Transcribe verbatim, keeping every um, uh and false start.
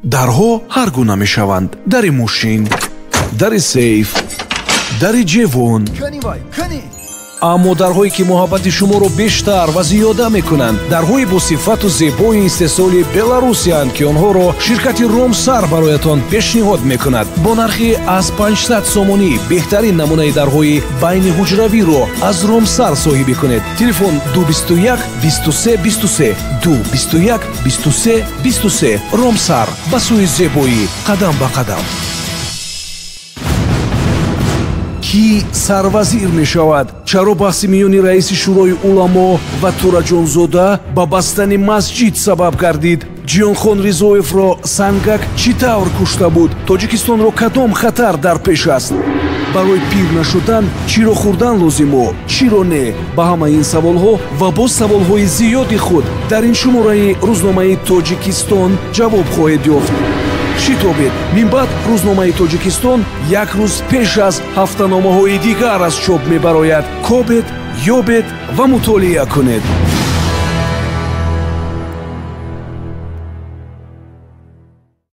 дарҳо ҳар гуна мешаванд. дари мошин, дари сейф, дари ҷевон. аммо дарҳое ки муҳаббати шуморо бештар ва зиёда мекунанд, дарҳои бо сифату зебои истеҳсоли беларусиянд ки онҳоро ширкати ромсар бароятон пешниҳод мекунад. бо нархи аз панҷсад сомонӣ беҳтарин намунаи дарҳои байниҳуҷравиро аз ромсар соҳибӣ кунед. телефон ду бисту як бисту се бисту се ду бисту як бисту се бисту се. ромсар ба сӯи зебоӣ қадам ба қадам. ки сарвазир мешавад? чаро баҳси миёни раиси шӯрои уламо ва тураҷонзода ба бастани масҷид сабаб гардид? ҷиёнхон ризоевро сангак чӣ тавр кушта буд? тоҷикистонро кадом хатар дар пеш аст? барои пир нашудан чиро хӯрдан лозимо, чиро не? ба ҳамаи ин саволҳо ва боз саволҳои зиёди худ дар ин шумораи рӯзномаи Тоҷикистон ҷавоб хоҳед ёфт. шитобед, минбаъд рӯзномаи Тоҷикистон як рӯз пеш аз ҳафтаномаҳои дигар аз чоп мебарояд. кобед, ёбед ва мутолиа кунед.